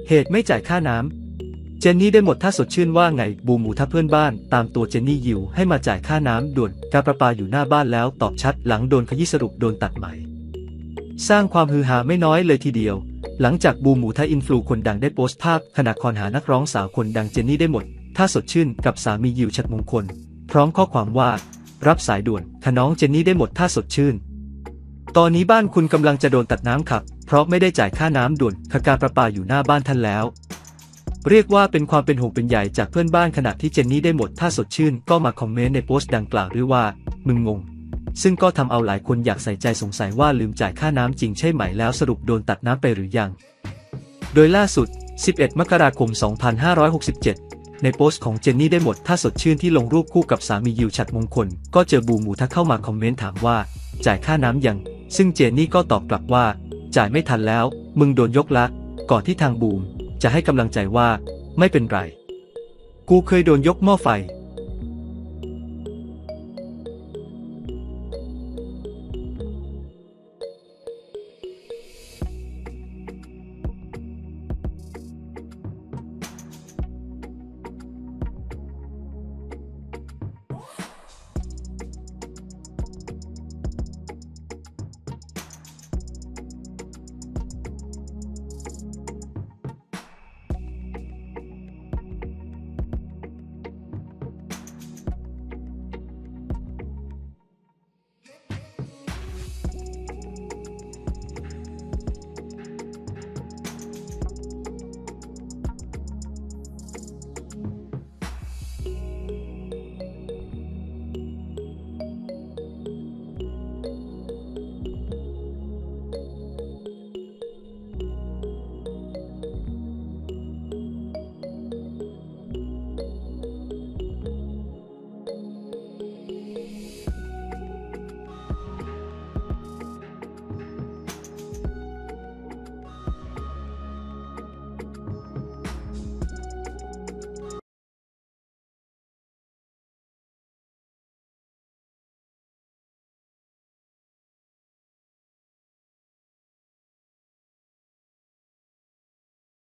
เหตุไม่จ่ายค่าน้ำเจนนี่ได้หมดถ้าสดชื่นว่าไงบูมหมูถ้าเพื่อนบ้านตามตัวเจนนี่ยิวให้มาจ่ายค่าน้ำด่วนการประปาอยู่หน้าบ้านแล้วตอบชัดหลังโดนขยี้สรุปโดนตัดไหมสร้างความฮือฮาไม่น้อยเลยทีเดียวหลังจากบูมหมูถ้าอินฟลูคนดังได้โพสต์ภาพขณะคอนหานักร้องสาวคนดังเจนนี่ได้หมดถ้าสดชื่นกับสามียิวฉัตรมงคลพร้อมข้อความว่ารับสายด่วนค่ะน้องเจนนี่ได้หมดถ้าสดชื่นตอนนี้บ้านคุณกำลังจะโดนตัดน้ำขับเพราะไม่ได้จ่ายค่าน้ำด่วนการประปาอยู่หน้าบ้านท่านแล้วเรียกว่าเป็นความเป็นห่วงเป็นใยจากเพื่อนบ้านขณะที่เจนนี่ได้หมดถ้าสดชื่นก็มาคอมเมนต์ในโพสต์ดังกล่าวด้วยว่ามึงงงซึ่งก็ทำเอาหลายคนอยากใส่ใจสงสัยว่าลืมจ่ายค่าน้ำจริงใช่ไหมแล้วสรุปโดนตัดน้ำไปหรือยังโดยล่าสุด11 มกราคม 2567ในโพสต์ของเจนนี่ได้หมดถ้าสดชื่นที่ลงรูปคู่กับสามียิวฉัตรมงคลก็เจอบูมหมูทะเข้ามาคอมเมนต์ถามว่าจ่ายค่าน้ำยังซึ่งเจนนี่ก็ตอบกลับว่าจ่ายไม่ทันแล้วมึงโดนยกละก่อนที่ทางบูมจะให้กำลังใจว่าไม่เป็นไรกูเคยโดนยกหม้อไฟ